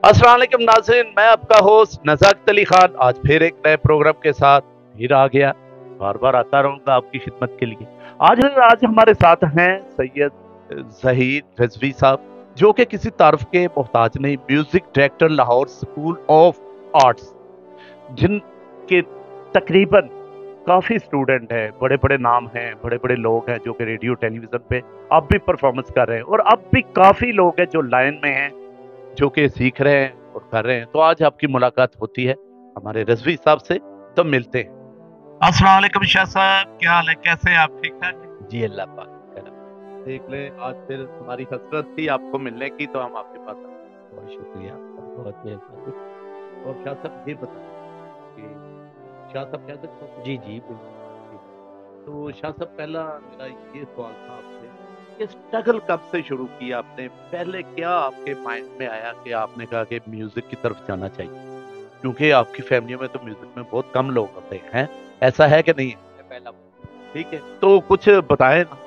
अस्सलाम वालेकुम नाज़रीन, मैं आपका होस्ट नज़ाकत अली खान आज फिर एक नए प्रोग्राम के साथ फिर आ गया। बार बार आता रहूंगा आपकी खिदमत के लिए। आज हमारे साथ हैं सैयद ज़हीर रिजवी साहब, जो कि किसी तारीफ के मोहताज नहीं, music director Lahore school of arts, जिनके तकरीबन काफी स्टूडेंट हैं, बड़े बड़े नाम हैं, बड़े बड़े लोग हैं जो कि रेडियो टेलीविजन पे अब भी परफॉर्मेंस कर रहे हैं, और अब भी काफी लोग हैं जो लाइन में हैं, जो कि सीख रहे हैं और कर रहे हैं। तो आज आपकी मुलाकात होती है हमारे रजवी साहब से, तो मिलते हैं। अस्सलाम वालेकुम शाह साहब, क्या हाल है, कैसे हैं आप, ठीक ठाक हैं? जी अल्लाह पाक का करम। देख ले, आज फिर हमारी हसरत थी आपको मिलने की, तो हम आपके पास आए। बहुत शुक्रिया आपका, बहुत मेहरबानी। और शाह साहब ये बताएं कि शाह साहब क्या सकते हैं? जी जी बिल्कुल। तो शाह साहब, पहला मेरा ये सवाल था आपसे, ये स्ट्रगल कब से शुरू किया आपने? पहले क्या आपके माइंड में आया कि आपने कहा कि म्यूजिक की तरफ जाना चाहिए? क्योंकि आपकी फैमिली में तो म्यूजिक में बहुत कम लोग होते हैं, ऐसा है कि नहीं है? मैं पहला ठीक है, तो कुछ बताएं ना।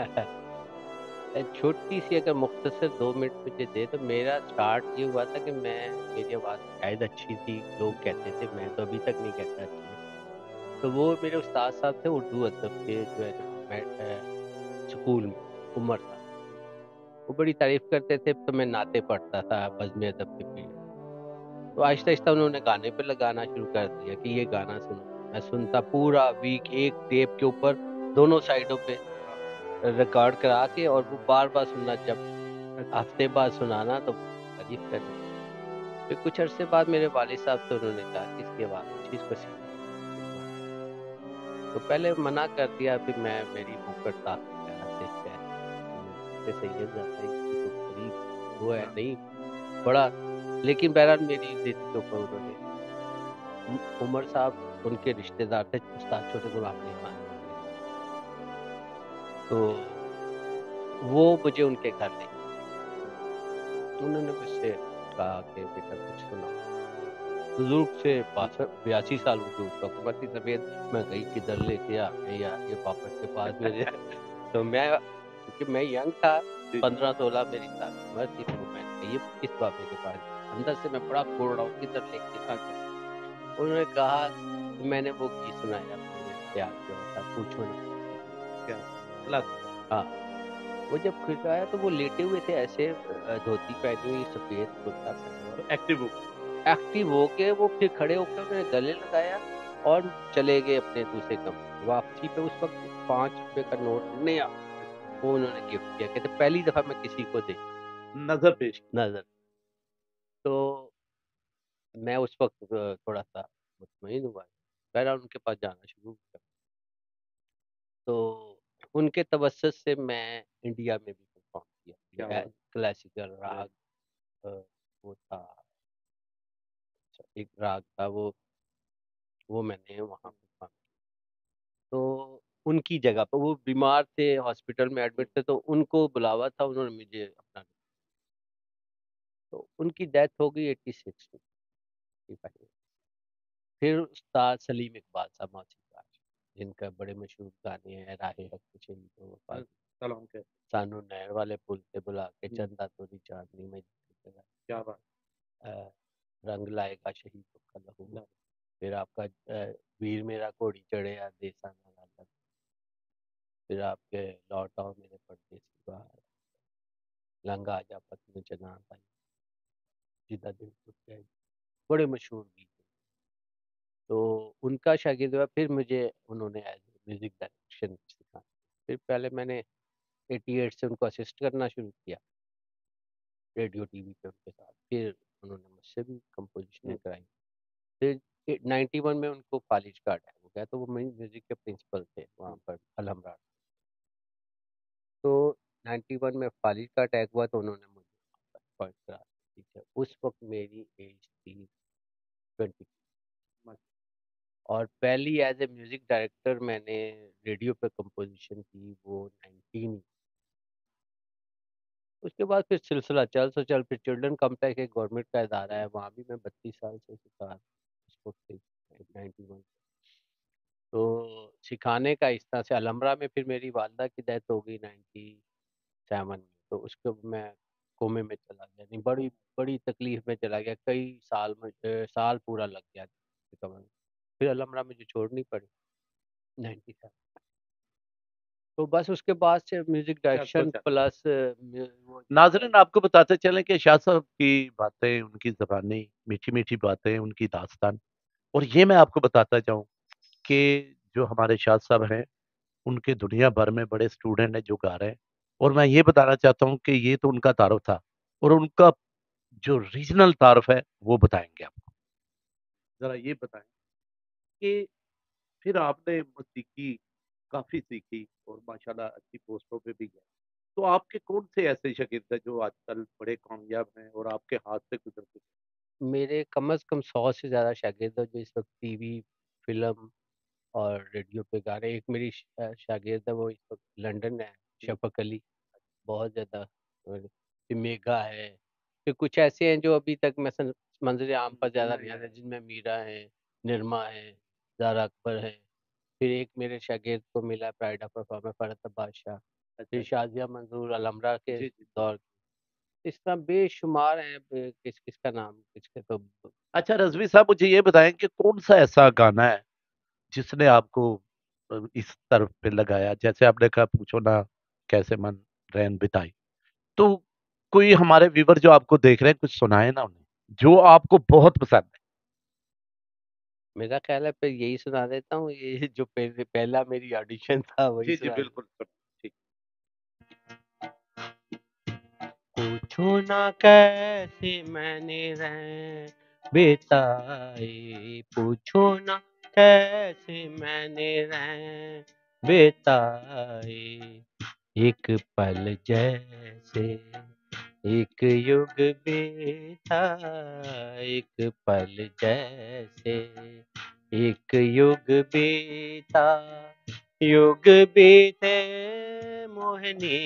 छोटी सी अगर मुख्तसर 2 मिनट मुझे दे तो मेरा स्टार्ट ये हुआ था कि मेरी आवाज़ शायद अच्छी थी, लोग कहते थे, मैं तो अभी तक नहीं कहता अच्छी है। तो वो मेरे उस्ताद साहब थे उर्दू अदब के, जो है ना, मैं स्कूल में उमर साहब, वो बड़ी तारीफ करते थे, तो मैं नाते पढ़ता था बज़्म अदब के पीरियड। तो आहिस्ता आहिस्ता उन्होंने गाने पे लगाना शुरू कर दिया कि ये गाना सुनो। मैं सुनता पूरा वीक, एक टेप के ऊपर दोनों साइडों पे रिकॉर्ड करा के, और वो बार बार सुनना, जब हफ्ते बाद सुनाना तो तारीफ करनी। फिर कुछ अरसे बाद मेरे वालिद साहब से उन्होंने कहा कि इसकी आवाज़ अच्छी, इसको सीखो। तो पहले मना कर दिया, फिर मेरी मुकर से सैयद ज़ादा इसकी तो बड़ी वो है नहीं बड़ा, लेकिन बहरहाल मेरी जिद के ऊपर उन्होंने उमर साहब, उनके रिश्तेदार थे उस्ताद छोटे गुलाम अली खान, तो वो मुझे उनके घर ले गए। उन्होंने मुझसे कहा कि बेटा कुछ सुनाओ। बुजुर्ग से 82 साल उनकी उस वक्त उम्र थी। तबीयत मैं गई किधर लेके आ गए यार, ये बाबर के पास मेरे तो मैं, क्योंकि मैं यंग था, 15-16 मेरी साल उम्र थी, तो मैंने कहा ये किस बाबे के पास, अंदर से मैं बड़ा बोल रहा हूँ किधर लेके आ गए। उन्होंने कहा, मैंने वो गीत सुनाया अपने प्यार के होता पूछो ना। क्या लग हाँ, वो जब फिर आया तो वो लेटे हुए थे ऐसे, धोती पहनी हुई, सफेद कुर्ता पहना हुआ, एक्टिव हो? एक्टिव होके वो फिर खड़े होकर उन्होंने गले लगाया और चले गए अपने दूसरे कमरे। वापसी पे उस वक्त 5 रुपए का नोट नया वो उन्होंने गिफ्ट किया, कहते पहली दफा मैं किसी को देखा नजर पेश की। नजर। तो मैं उस वक्त थोड़ा सा मुतमईन हुआ, बहरहाल उनके पास जाना शुरू किया। तो उनके तवज्जुह से मैं इंडिया में भी परफॉर्म क्या किया, बात। क्लासिकल राग, अ, वो था, एक राग था वो मैंने वहाँ परफॉर्म। तो उनकी जगह पे वो बीमार थे, हॉस्पिटल में एडमिट थे, तो उनको बुलावा था, उन्होंने मुझे अपना, तो उनकी डेथ हो गई 86 में, 85 में। फिर उस्ताद सलीम इकबाल साहब मौसीक़ार, जिनका बड़े मशहूर गाने हैं, राहे हक पे चली तो वफा, सलाम के। सानू नहर वाले पुल से बुला के, हम्म, चंदा तोरी चांदनी में क्या बात। रंग लाएगा शहीद का लहू। फिर आपका वीर मेरा घोड़ी चढ़े आ देसा ना लाला। फिर आपके लौट आओ मेरे परदेसी बाहर, लंगा आजा पत्नी चना भाई, जिदा दिल टूट जाए, बड़े मशहूर गीत हैं। तो उनका शागिर्द हुआ, फिर मुझे उन्होंने एज म्यूजिक डायरेक्शन सिखाया। फिर पहले मैंने 88 से उनको असिस्ट करना शुरू किया रेडियो टीवी पे उनके साथ, फिर उन्होंने मुझसे भी कंपोजिशनें कराई। फिर 91 में उनको फालिज का अटैक हो गया, तो वो म्यूजिक के प्रिंसिपल थे वहाँ पर अलहमरा। तो 91 में फालिज का अटैक हुआ, तो उन्होंने मुझे अपॉइंट करा दिया टीचर। उस वक्त मेरी एज थी 20, और पहली एज ए म्यूजिक डायरेक्टर मैंने रेडियो पे कंपोजिशन की वो 19। उसके बाद फिर सिलसिला चल सो चल, फिर चिल्ड्रन कॉम्प्लेक्स एक गवर्नमेंट का इदारा है, वहाँ भी मैं 32 साल से सिखा उस वक्त 91। तो सिखाने का इस तरह से अलमरा में, फिर मेरी वालदा की डेथ हो गई 97 में, तो उसको मैं कोमे में चला गया, नहीं बड़ी बड़ी तकलीफ में चला गया, कई साल में साल पूरा लग गया रिकवर में। फिर अलहमरा मुझे छोड़नी पड़ी 97। तो बस उसके बाद से म्यूजिक डायरेक्शन प्लस नाज़रीन, आपको बताते चलें कि शाह साहब की बातें, उनकी ज़बानी, मीठी-मीठी बातें, उनकी दास्तान, और ये मैं आपको बताता जाऊँ कि जो हमारे शाह साहब हैं, उनके दुनिया भर में बड़े स्टूडेंट हैं जो गा रहे हैं, और मैं ये बताना चाहता हूँ कि ये तो उनका तारुफ था, और उनका जो रीजनल तारुफ है, वो बताएँगे आपको। ज़रा ये बताएँ कि फिर आपने मौसीकी काफ़ी सीखी और माशाल्लाह अच्छी पोस्टों पे भी गए। तो आपके कौन से ऐसे शागिर्द हैं जो आजकल बड़े कामयाब हैं और आपके हाथ से गुज़र चुके हैं? मेरे कम से कम 100 से ज़्यादा शागिर्द हैं जो इस वक्त टीवी, फिल्म और रेडियो पे गा रहे हैं। एक मेरी शागिर्द है, वो इस वक्त लंदन है, जी, शफ़क़ अली, बहुत ज़्यादा। और फिर मेघा है, फिर कुछ ऐसे हैं जो अभी तक मैं मंजर आम पर ज़्यादा नहीं आते, जिनमें मीरा है, निरमा है, ज़ारा अकबर है। फिर एक मेरे शागिर्द को मिला प्राइड ऑफ परफॉर्मर फरहत बादशाह, अच्छा, फिर शाज़िया मंजूर अलहमरा के जी, जी। दौर, इस तरह बेशुमार हैं। किस किस का नाम किसके तो अच्छा रज़वी साहब, मुझे ये बताएँ कि कौन-सा ऐसा गाना है जिसने आपको इस तरफ पे लगाया? जैसे आपने कहा पूछो ना कैसे मन रैन बिताई। तो कोई हमारे व्यूअर जो आपको देख रहे हैं, कुछ सुनाएँ ना उन्हें, जो आपको बहुत पसंद है। मेरा ख्याल है फिर यही सुना देता हूँ, ये जो पहला मेरी ऑडिशन था वही जी, जी, सुना। बिल्कुल, ठीक। पूछो ना कैसे मैंने रैन बिताए, पूछो ना कैसे मैंने रैन बिताए, एक पल जैसे एक युग बीता, एक पल जैसे एक युग बीता, युग बीते मोहिनी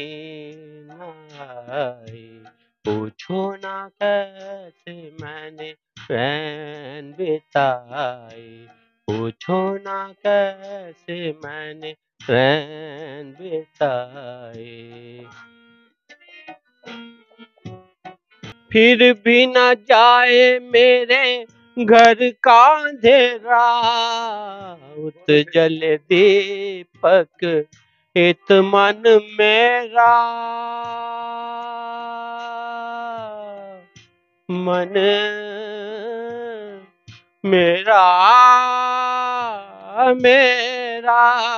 नाई, पूछो ना कैसे मैंने रैन बिताए, पूछो ना कैसे मैंने रैन बिताए, फिर भी न जाए मेरे घर का अंधेरा, उत जल दीपक इत मन मेरा, मन मेरा मेरा,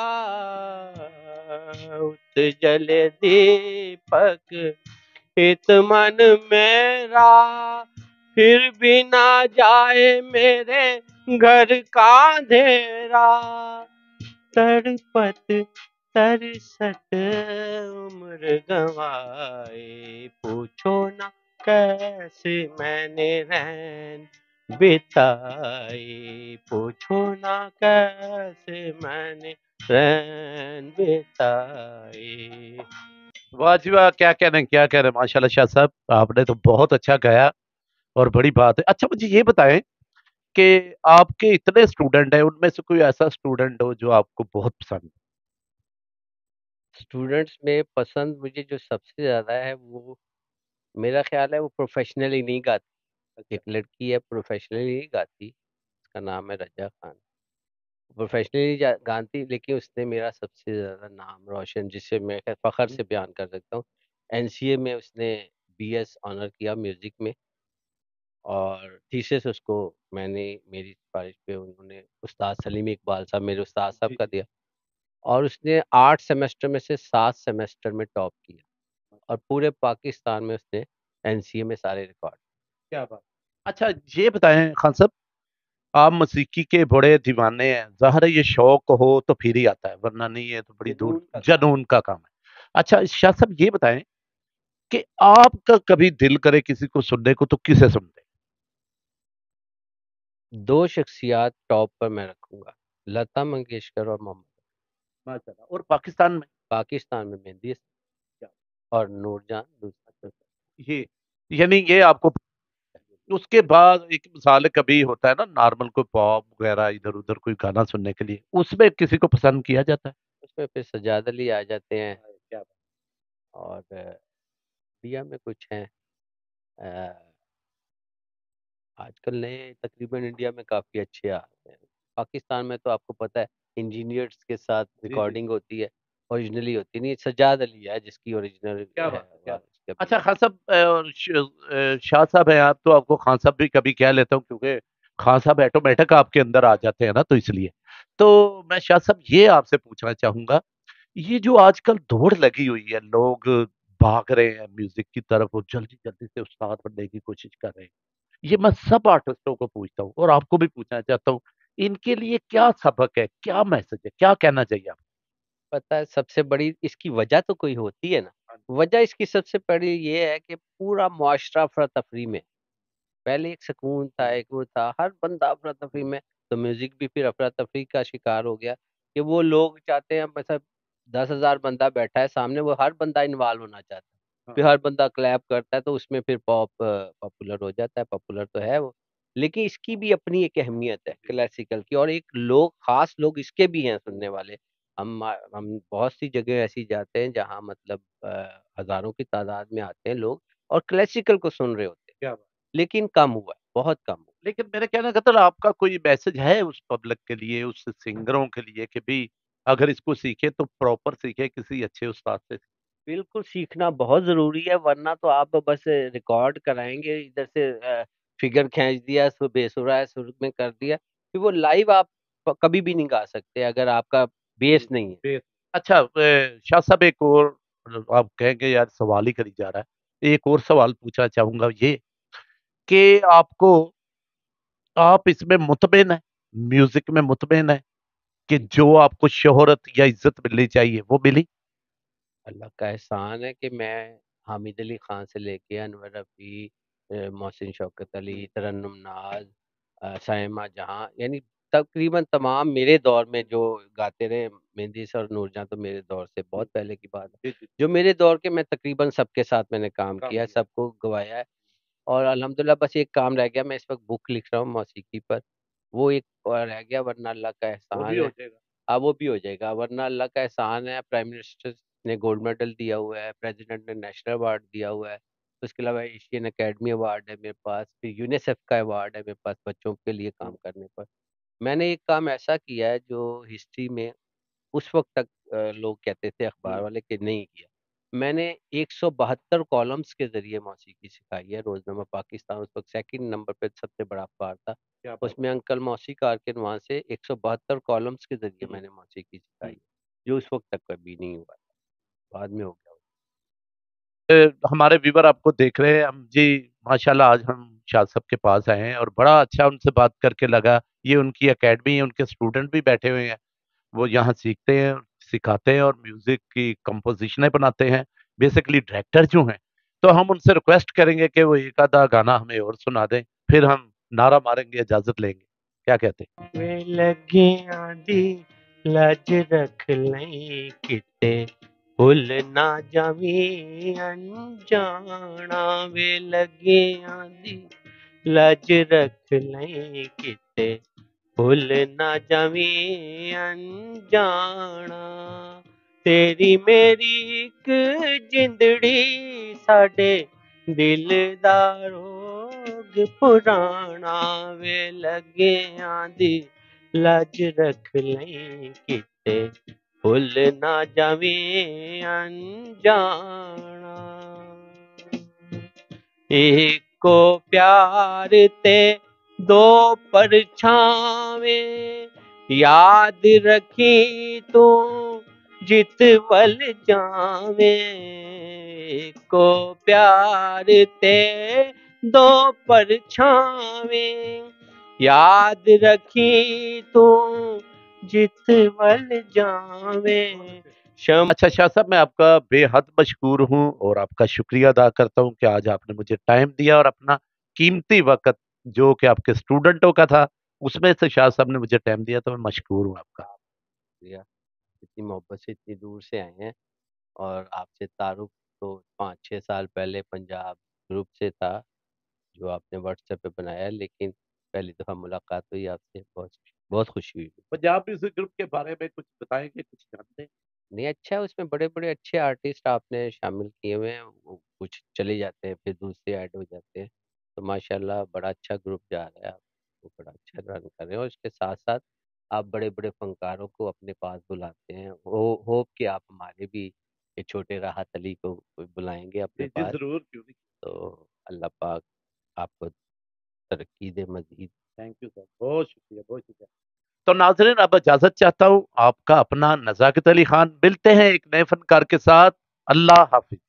उत जल दीपक इत मन मेरा, फिर भी ना जाए मेरे घर का अंधेरा, तड़पत तरसत उम्र गंवाए, पूछो ना कैसे मैंने रैन बिताए, पूछो ना कैसे मैंने रैन बिताए। वाह जी वाह! क्या कह रहे हैं, क्या कह रहे हैं। माशाल्लाह शाह साहब, आपने तो बहुत अच्छा गाया और बड़ी बात है। अच्छा मुझे ये बताएँ कि आपके इतने स्टूडेंट हैं, उनमें से कोई ऐसा स्टूडेंट हो जो आपको बहुत पसंद हो? स्टूडेंट्स में पसंद मुझे जो सबसे ज़्यादा है, वो मेरा ख़्याल है वो प्रोफ़ेशनली नहीं गाती। अच्छा, एक लड़की है प्रोफ़ेशनली नहीं गाती, उसका नाम है रज़ा ख़ान। प्रोफ़ेशनली जा गाती, लेकिन उसने मेरा सबसे ज़्यादा नाम रोशन, जिसे मैं फ़ख़्र हुँ, से बयान कर सकता हूँ। एनसीए में उसने बीएस ऑनर किया म्यूज़िक में, और थीसिस उसको मैंने मेरी सिफ़ारिश पे उन्होंने उस्ताद सलीम इकबाल साहब, मेरे उस्ताद साहब जी, का जी। दिया, और उसने 8 सेमेस्टर में से 7 सेमेस्टर में टॉप किया, और पूरे पाकिस्तान में उसने एनसीए में सारे रिकॉर्ड। क्या बात! अच्छा ये बताएँ खान साहब, आप मौसीकी के बड़े दीवाने हैं, ज़ाहिर है ये शौक हो तो फिर ही आता है, वरना नहीं है तो बड़ी दूर जुनून का काम है। अच्छा शाह साहब ये बताएँ कि आपका कभी दिल करे किसी को सुनने को तो किसे सुनते हैं? 2 शख्सियत टॉप पर मैं रखूँगा, लता मंगेशकर और मोहम्मद रफ़ी। माशाल्लाह, और पाकिस्तान में? पाकिस्तान में मेहंदी हसन क्या? और नूरजहां दूसरी। ये यानी ये आपको, उसके बाद एक मिसाल कभी होता है ना नॉर्मल कोई पॉप वगैरह इधर-उधर कोई गाना सुनने के लिए, उसमें किसी को पसंद किया जाता है? उसमें फिर सज्जाद अली आ जाते हैं, क्या बात! और इंडिया में कुछ हैं। آج کل نئے تقریباً انڈیا میں کافی اچھے آ رہے ہیں. پاکستان میں تو آپ کو پتہ ہے انجینئرس کے ساتھ جی جی ریکارڈنگ ہوتی ہے، اوریجنلی ہوتی نہیں. سجاد علی ہے جس کی اوریجنل کیا ہے بات ہے کیا بات آواز ہے. کبھی. اچھا خان صاحب شاہ صاحب ہیں آپ تو آپ کو خان صاحب بھی کبھی کہہ لیتا ہوں کیونکہ خان صاحب آٹومیٹک آپ کے اندر آ جاتے ہیں نا تو اس لیے تو میں شاہ صاحب یہ آپ سے پوچھنا چاہوں گا یہ جو آج کل دوڑ لگی ہوئی ہے لوگ بھاگ رہے ہیں میوزک کی طرف اور جلدی جلدی سے استاد بننے کی کوشش کر رہے ہیں یہ میں سب آرٹسٹوں کو پوچھتا ہوں اور آپ کو بھی پوچھنا چاہتا ہوں ان کے لیے کیا سبق ہے کیا میسج ہے کیا کہنا چاہیے آپ پتہ ہے سب سے بڑی اس کی وجہ تو کوئی ہوتی ہے نا. کو؟ وجہ اس کی سب سے بڑی یہ ہے کہ پورا معاشرہ افراتفری میں. پہلے ایک سکون تھا، ایک وہ تھا، ہر بندہ افراتفری میں. تو میوزک بھی پھر افراتفری کا شکار ہو گیا کہ وہ لوگ چاہتے ہیں مثلا 10,000 بندہ بیٹھا ہے سامنے، وہ ہر بندہ انوالو ہونا چاہتا ہے. ہاں پھر ہر بندہ کلیپ کرتا ہے تو اس میں پھر پاپ پاپولر ہو جاتا ہے. پاپولر تو ہے وہ، لیکن اس کی بھی اپنی ایک اہمیت ہے کلاسیکل کی، اور ایک لوگ خاص لوگ اس کے بھی ہیں سننے والے. ہم بہت سی جگہ ایسی جاتے ہیں جہاں مطلب ہزاروں کی تعداد میں آتے ہیں لوگ اور کلاسیکل کو سن رہے ہوتے ہیں، کیا بات لیکن کم ہوا ہے، بہت کم ہوا. لیکن میرے کہنے کا مطلب آپ کا کوئی میسج ہے اس پبلک کے لیے اس سنگروں کے لیے کہ بھی اگر اس کو سیکھے تو پراپر سیکھے کسی اچھے استاد سے بالکل سیکھنا بہت ضروری ہے، ورنہ تو آپ بس ریکارڈ کرائیں گے ادھر سے فگر کھینچ دیا بے سرا ہے سر میں کر دیا، پھر وہ لائیو آپ کبھی بھی نہیں گا سکتے اگر آپ کا بیس نہیں ہے. اچھا شاہ صاحب ایک اور آپ کہیں گے یار سوال ہی کری جا رہا ہے ایک اور سوال پوچھنا چاہوں گا یہ کہ آپ کو آپ اس میں مطمئن ہیں میوزک میں مطمئن ہیں کہ جو آپ کو شہرت یا عزت ملنی چاہیے وہ ملی اللہ کا احسان ہے کہ میں حامد علی خان سے لے کے انور رفیع، محسن شوکت علی، ترنم ناز، سائمہ جہاں، یعنی تقریباً تمام میرے دور میں جو گاتے رہے. مہندی سر اور نور جہاں تو میرے دور سے بہت پہلے کی بات ہے. جی جی جو میرے دور کے میں تقریباً سب کے ساتھ میں نے کام کام کیا ہے، کیا سب کو گوایا ہے. اور الحمدللہ بس ایک کام رہ گیا، میں اس وقت بک لکھ رہا ہوں موسیقی پر، وہ ایک اور رہ گیا، ورنہ اللہ کا وہ بھی احسان ہو ہے. جائے گا وہ بھی ہو جائے گا، ورنہ اللہ کا احسان ہے. پرائم منسٹر نے گولڈ میڈل دیا ہوا ہے، پریزیڈنٹ نے نیشنل ایوارڈ دیا ہوا ہے. اس کے علاوہ ایشین اکیڈمی ایوارڈ ہے میرے پاس، پھر یونیسیف کا ایوارڈ ہے میرے پاس بچوں کے لیے کام کرنے پر. میں نے ایک کام ایسا کیا ہے جو ہسٹری میں اس وقت تک لوگ کہتے تھے اخبار والے کہ نہیں کیا. میں نے 172 کالمز کے ذریعے موسیقی سکھائی ہے. روزنامہ پاکستان اس وقت سیکنڈ نمبر پہ سب سے بڑا اخبار تھا، کیا اس میں انکل موسیقار کے عنوان سے 172 کالمز کے ذریعے میں نے موسیقی سکھائی ہے، جو اس وقت تک کبھی نہیں ہوا تھا، بعد میں ہو گیا. ہمارے ویور آپ کو دیکھ رہے ہیں ہم جی ماشاءاللہ آج ہم شاہ صاحب کے پاس آئے ہیں اور بڑا اچھا ان سے بات کر کے لگا یہ ان کی اکیڈمی ہے ان کے اسٹوڈنٹ بھی بیٹھے ہوئے ہیں وہ یہاں سیکھتے ہیں سکھاتے ہیں اور میوزک کی کمپوزیشنیں بناتے ہیں بیسیکلی ڈائریکٹر جو ہیں تو ہم ان سے ریکویسٹ کریں گے کہ وہ ایک آدھا گانا ہمیں اور سنا دیں پھر ہم نعرہ ماریں گے اجازت لیں گے کیا کہتے ہیں وے لگیاں دی لج رکھ لیں کتے بھول نہ جاویں انجانا وے لگیاں دی لج رکھ لیں کتے بھول نہ جاویں انجانا تیری میری ایک جندڑی ساڈے دلدار ہوگ پرانا وے لگیاں دی لج رکھ لیں کتے بھول نہ جاویں انجانا ایک کو پیار تے دو پرچھاویں یاد رکھی تو جت ول جاویں ایک کو پیار تے دو پرچھاویں یاد رکھی تو جت ول جاویں شم اچھا شاہ صاحب میں آپ کا بے حد مشکور ہوں اور آپ کا شکریہ ادا کرتا ہوں کہ آج آپ نے مجھے ٹائم دیا اور اپنا قیمتی وقت جو کہ آپ کے اسٹوڈنٹوں کا تھا اس میں سے شاہ صاحب نے مجھے ٹائم دیا تو میں مشکور ہوں آپ کا شکریہ، اتنی محبت سے اتنی دور سے آئے ہیں. اور آپ سے تعارف تو 5-6 سال پہلے پنجاب گروپ سے تھا جو آپ نے واٹس ایپ پہ بنایا، لیکن پہلی دفعہ ملاقات ہوئی آپ سے، بہت بہت خوشی ہوئی. پنجاب میوزک گروپ کے بارے میں کچھ بتائیں گے کچھ جانتے ہیں नहीं अच्छा है, उसमें बड़े बड़े अच्छे आर्टिस्ट आपने शामिल किए हुए हैं, वो कुछ चले जाते हैं फिर दूसरे ऐड हो जाते हैं, तो माशाल्लाह बड़ा अच्छा ग्रुप जा रहा है, आप वो बड़ा अच्छा रन कर रहे हैं, और उसके साथ साथ आप बड़े बड़े फनकारों को अपने पास बुलाते हैं। होप कि आप हमारे भी ये छोटे राहत अली को बुलाएंगे अपने जी जी पास, जरूर, क्यों नहीं। तो अल्लाह पाक आपको तरक्की दे मजीद। थैंक यू सर, बहुत शुक्रिया, बहुत शुक्रिया। तो नाजरीन, अब इजाजत चाहता हूँ आपका अपना नजाकत अली खान। मिलते हैं एक नए फनकार के साथ। अल्लाह हाफिज।